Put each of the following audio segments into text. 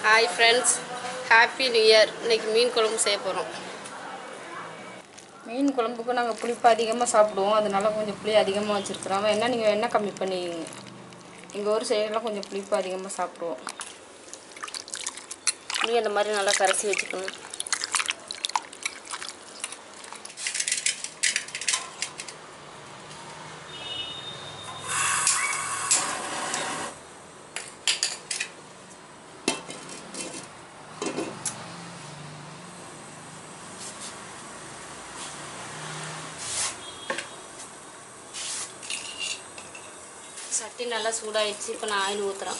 Hi friends, happy new year. இன்றைக்கி மீன் குழம்பு செய்ய போகிறோம். மீன் குழம்புக்கு நாங்கள் புளிப்பு அதிகமாக சாப்பிடுவோம், அதனால கொஞ்சம் புளி அதிகமாக வச்சுருக்குறோம். வேணால் நீங்கள் எண்ணெய் கம்மி பண்ணிங்க. எங்கள் ஊர் சைடெலாம் கொஞ்சம் புளிப்பு அதிகமாக சாப்பிடுவோம். புளி அந்த மாதிரி நல்லா கரைச்சி வச்சுக்கணும். சட்டி நல்லா சூடாகிடுச்சு. இப்போ நான் ஆயில் ஊற்றுறேன்.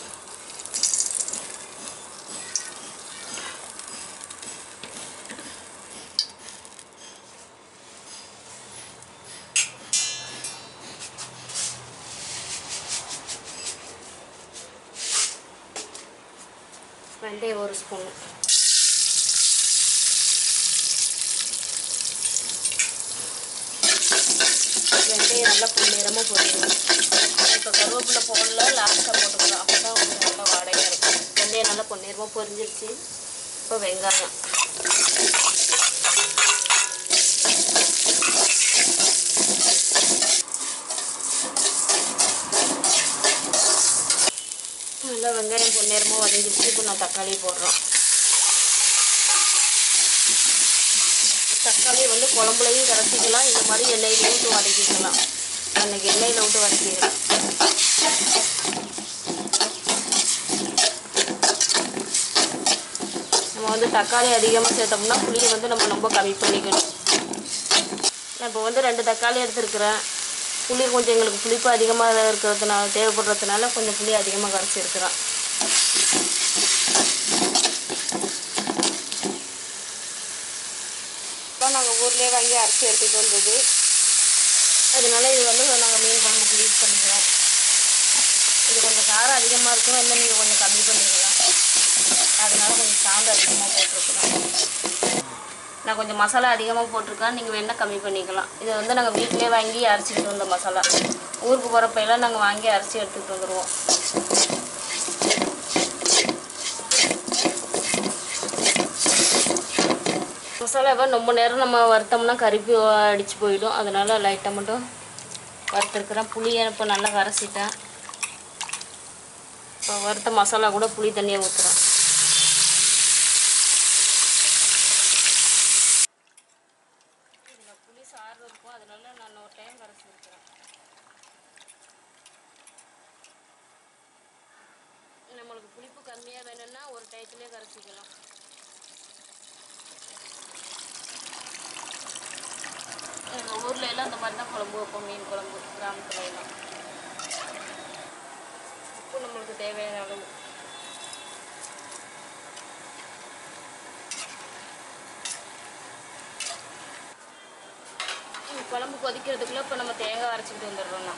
வெந்தயம் ஒரு ஸ்பூன், வெந்தயம் நல்லா பொன்னிறமாக போட்டுக்கணும். இப்போ கருவேப்பிலை போடல, லாஸ்ட்டாக போட்டுக்கலாம். அப்போ தான் கொஞ்சம் நல்லா வாடையாக இருக்கும். வெந்தயம் நல்லா பொன்னிறமாக பொரிஞ்சிருச்சு. இப்போ வெங்காயம், நல்லா வெங்காயம் பொன்னிறமாக வதங்கிடுச்சு. இப்போ நான் தக்காளி போடுறோம். தக்காளி வந்து குழம்புலையும் கரைச்சிக்கலாம், இந்த மாதிரி எண்ணெயிலையும் விட்டு வதக்கிக்கலாம். அன்றைக்கி எண்ணெயில் விட்டு வதக்கிக்கலாம். நம்ம வந்து தக்காளி அதிகமாக சேர்த்தோம்னா புளியை வந்து நம்ம ரொம்ப கம்மி பண்ணிக்கணும். நான் இப்போ வந்து 2 தக்காளி எடுத்துருக்குறேன். புளி கொஞ்சம் எங்களுக்கு புளிப்பு அதிகமாக இருக்கிறதுனால தேவைப்படுறதுனால கொஞ்சம் புளி அதிகமாக கரைச்சிருக்கிறேன். இப்போ நாங்கள் ஊர்லேயே வாங்கி அரைச்சி எடுத்துகிட்டு வந்தது, அதனால இது வந்து நாங்கள் மீன் குழம்புக்கு யூஸ் பண்ணிக்கிறோம். இது கொஞ்சம் காரம் அதிகமாக இருக்கும், இன்னும் நீங்கள் கொஞ்சம் கம்மி பண்ணிக்கலாம். அதனால கொஞ்சம் சாந்து அதிகமாக போட்டிருக்கிறோம். நான் கொஞ்சம் மசாலா அதிகமாக போட்டிருக்கேன், நீங்கள் வேணால் கம்மி பண்ணிக்கலாம். இதை வந்து நாங்கள் வீட்டிலே வாங்கி அரைச்சிக்கிட்டு வந்த மசாலா. ஊருக்கு போகிறப்பெல்லாம் நாங்கள் வாங்கி அரைச்சி எடுத்துகிட்டு வந்துடுவோம். மசாலாவை ரொம்ப நேரம் நம்ம வறுத்தோம்னா கருப்பி அடித்து போயிடும். அதனால் லைட்டாக மட்டும் வறுத்துருக்குறேன். புளியை இப்போ நல்லா கரைச்சிட்டேன். இப்போ வறுத்த மசாலா கூட புளி தண்ணியை ஊற்றுறேன். இதில் புளி சாறு இருக்கும், அதனால நான் ஒரு டைம் கரைச்சிருக்கிறேன். நம்மளுக்கு புளிப்பு கம்மியாக வேணும்னா ஒரு டயத்துலேயே கரைச்சிக்கலாம். எங்கள் ஊரில் எல்லாம் இந்த மாதிரி தான் குழம்பு வைப்போம், மீன் குழம்பு. கிராமத்துல எல்லாம் உப்பு நம்மளுக்கு தேவையான அளவு. குழம்பு கொதிக்கிறதுக்குள்ளே இப்போ நம்ம தேங்காய் அரைச்சிக்கிட்டு வந்துடுறோம்னா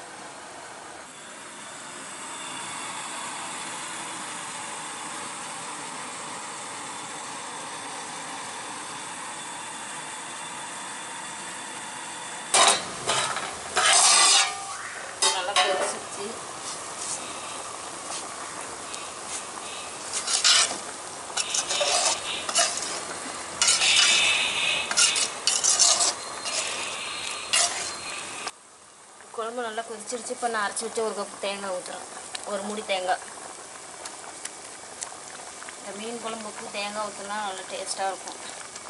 நல்லா கொதிச்சிருச்சு. குழம்பு நல்லா கொதிச்சிருச்சு. இப்போ நான் அரைச்சி வச்சு ஒரு கப்பு தேங்காய் ஊற்றுறேன். ஒரு மூடி தேங்காய். இந்த மீன் குழம்புக்கு தேங்காய் ஊற்றினா நல்லா டேஸ்ட்டாக இருக்கும்.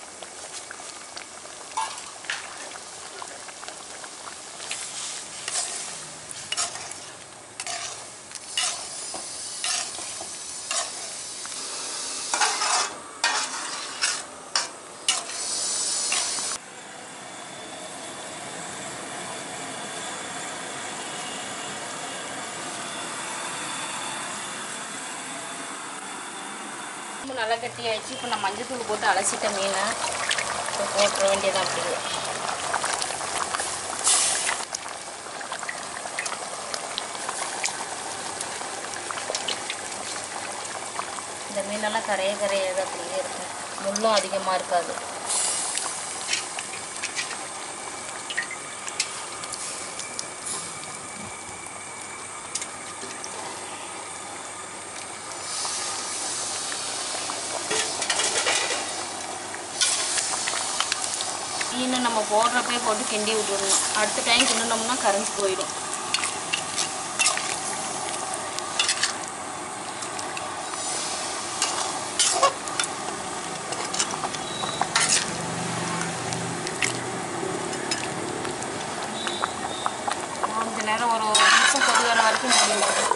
நல்லா கட்டி ஆயிடுச்சு. இப்போ நான் மஞ்சள் போட்டு அலசிட்ட மீனை இப்போ போட்டுற வேண்டியதான். அப்படியே இந்த மீனெல்லாம் கரையாது, அப்படியே இருக்கும். முள்ளும் அதிகமாக இருக்காது. மீனை நம்ம போடுறப்பே போட்டு கிண்டி விட்டுடணும். அடுத்த டைம் கிண்டினோம்னா கரைஞ்சி போயிடும். கொஞ்ச நேரம் ஒரு நிமிஷம் கொதி வர வரைக்கும் மூடி விட்டுடும்.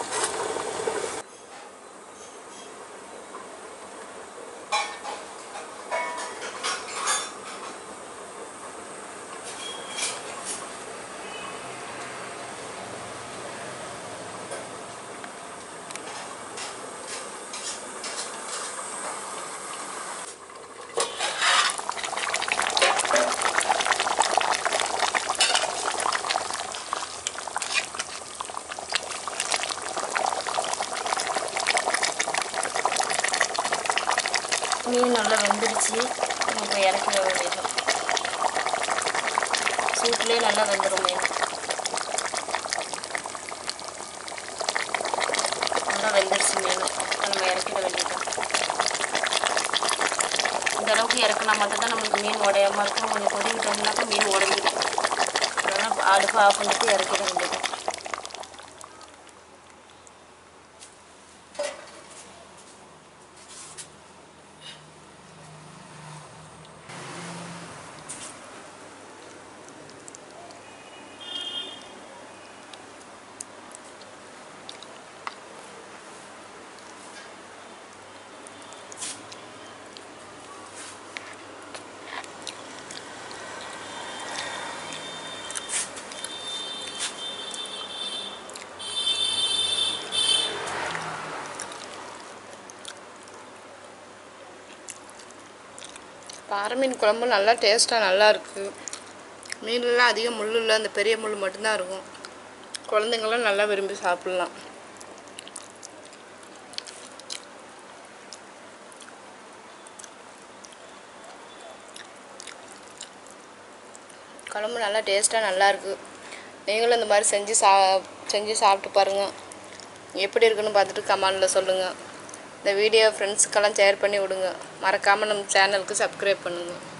மீன் நல்லா வெந்துடுச்சு. இப்போ இறக்கிட வேண்டியது. சூட்லேயே நல்லா வெந்துடும் மீன். நல்லா வெந்துடுச்சு மீன். நம்ம இறக்கிட வேண்டியது. இந்த அளவுக்கு இறக்குனா மட்டும்தான் நம்மளுக்கு மீன் உடையாமல் இருக்கும். கொஞ்சம் கொதிக்கிட்டோம்னாக்கா மீன் உடஞ்சிடும். அதனால் அடுப்பு ஆஃப் பண்ணிட்டு இறக்கிட வேண்டியது. பாறை மீன் குழம்பு நல்லா டேஸ்ட்டாக நல்லா இருக்குது. மீன்லாம் அதிகம் முள் இல்லை, அந்த பெரிய முள் மட்டும்தான் இருக்கும். குழந்தைங்களாம் நல்லா விரும்பி சாப்பிட்லாம். குழம்பு நல்லா டேஸ்ட்டாக நல்லா இருக்குது. நீங்களும் இந்த மாதிரி செஞ்சு சாப்பிட்டு பாருங்கள். எப்படி இருக்குன்னு பார்த்துட்டு கமெண்டில் சொல்லுங்கள். இந்த வீடியோ ஃப்ரெண்ட்ஸுக்கெல்லாம் ஷேர் பண்ணி விடுங்க. மறக்காமல் நம்ம சேனலுக்கு சப்ஸ்கிரைப் பண்ணுங்கள்.